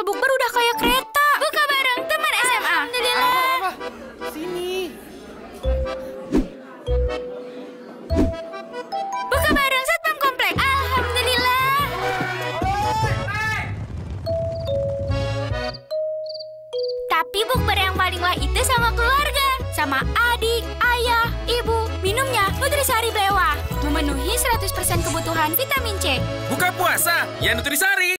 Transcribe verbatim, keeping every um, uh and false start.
Kalau bukber udah kayak kereta. Buka bareng teman S M A. Alhamdulillah. Apa, apa? Sini. Buka bareng Satpam Komplek. Alhamdulillah. Tapi bukber yang paling wah itu sama keluarga. Sama adik, ayah, ibu. Minumnya Nutrisari Blewah. Memenuhi seratus persen kebutuhan vitamin C. Buka puasa, ya Nutrisari.